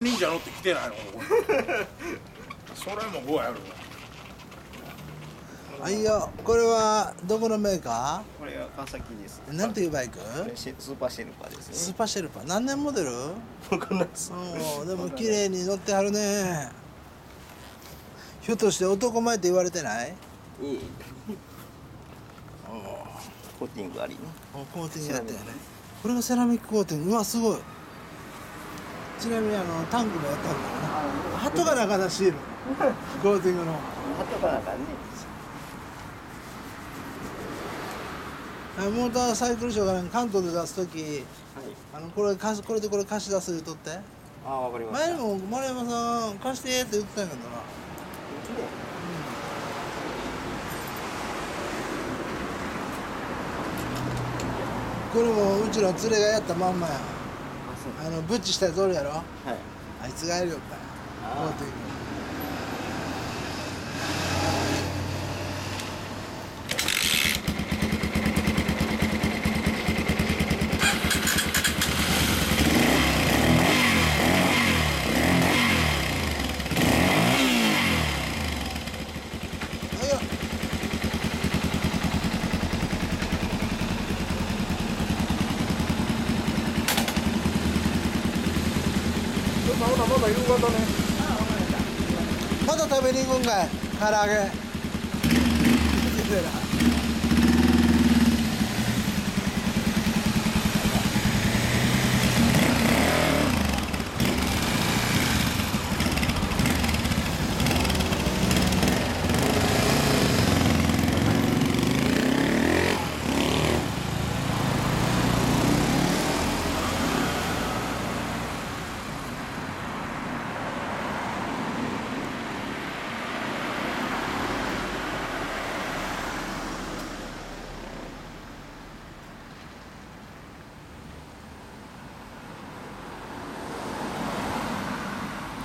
忍者乗って来てないのそれも5やろ。 あ、いいよ。これはどこのメーカこれは川崎です。 ー？なんていうバイク？ スーパーシェルパーですね。 スーパーシェルパー。何年モデル？ わかんないです。 でも綺麗に乗ってはるね。ひょっとして男前って言われてない？ いい。コーティングありね。 コーティングやったよね。これがセラミックコーティング。うわ、すごい。ちなみにタンクもやったんだよな。貼っとかなあかんな、シール。コーティングの。 貼っとかなあかんね。 モーターサイクルショーが関東で出すとき、 はい。 これでこれ貸し出す言うとって。 ああ、わかりました。 前にも丸山さん貸してって言ってたんやけどな。これもうちの連れがやったまんまや。ブッチしたやつおるやろ。 はい。 あいつがやるよったんや。コーティング。 まだ夕方ね。 また食べに行くんかい、唐揚げ。